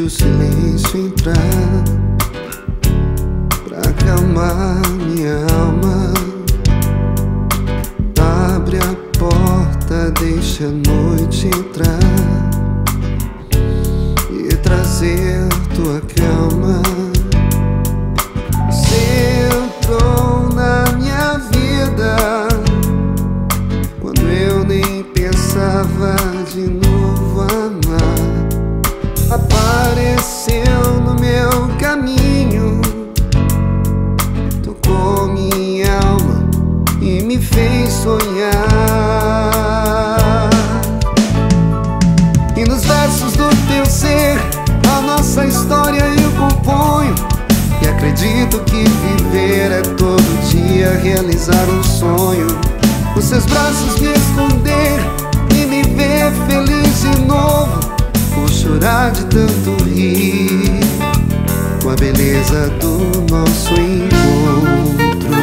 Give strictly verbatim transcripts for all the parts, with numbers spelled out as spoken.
o silêncio entrar pra acalmar minha alma. Abre a porta, deixa a noite entrar e trazer tua calma. Você entrou na minha vida quando eu nem pensava de novo amar. Apareceu no meu caminho, tocou minha alma e me fez sonhar. E nos versos do teu ser, a nossa história eu componho. E acredito que viver é todo dia realizar um sonho. Nos seus braços me esconder e me ver feliz de novo. Vou chorar de tanto rir com a beleza do nosso encontro.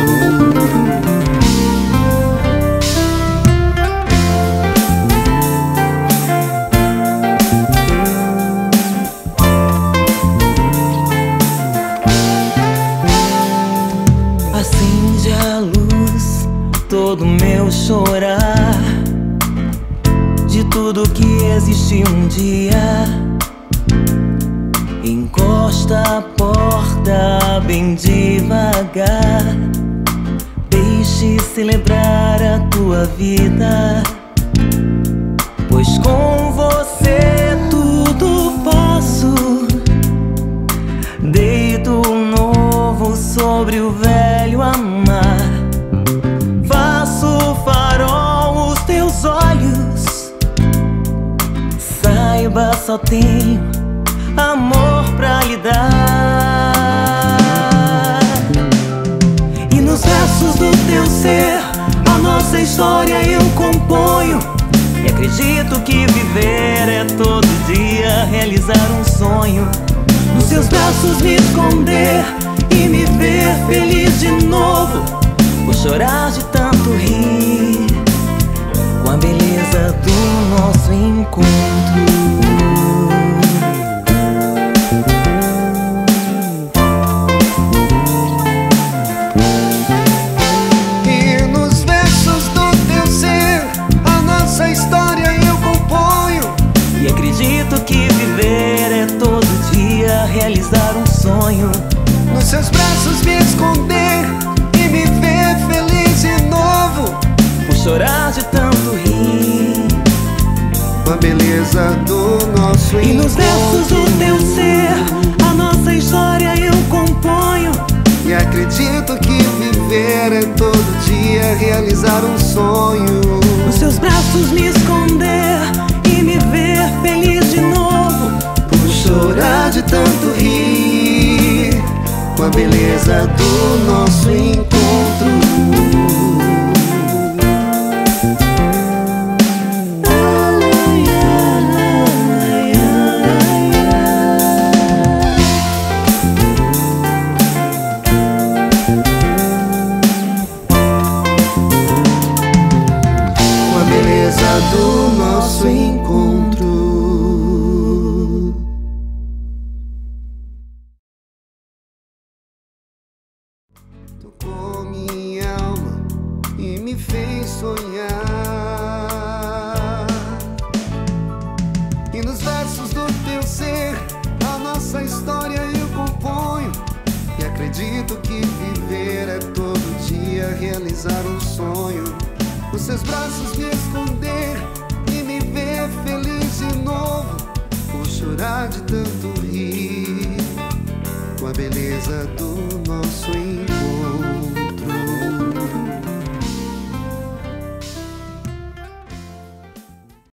Acende a luz, todo meu chorar de tudo que existe um dia. Encosta a porta bem devagar, deixe celebrar a tua vida, pois com você tudo posso. Deito o novo sobre o velho amar, faço farol os teus olhos. Saiba, só tenho amor pra lhe dar. E nos versos do teu ser, a nossa história eu componho. E acredito que viver é todo dia realizar um sonho. Nos seus braços me esconder e me ver feliz de novo. Vou chorar de tanto rir com a beleza do nosso encontro. Acredito que viver é todo dia realizar um sonho. Nos seus braços me esconder e me ver feliz de novo. Vou chorar de tanto rir com a beleza do nosso encontro. E nos versos do teu ser, a nossa história eu componho. E acredito que viver é todo dia realizar um sonho. Nos seus braços me esconder e me ver feliz de novo. Por chorar de tanto rir com a beleza do nosso encontro. Com a beleza do nosso encontro. Tocou minha alma e me fez sonhar. E nos versos do teu ser, a nossa história eu componho. E acredito que viver é todo dia realizar um sonho. Nos seus braços me esconder e me ver feliz de novo. Vou chorar de tanto rir com a beleza do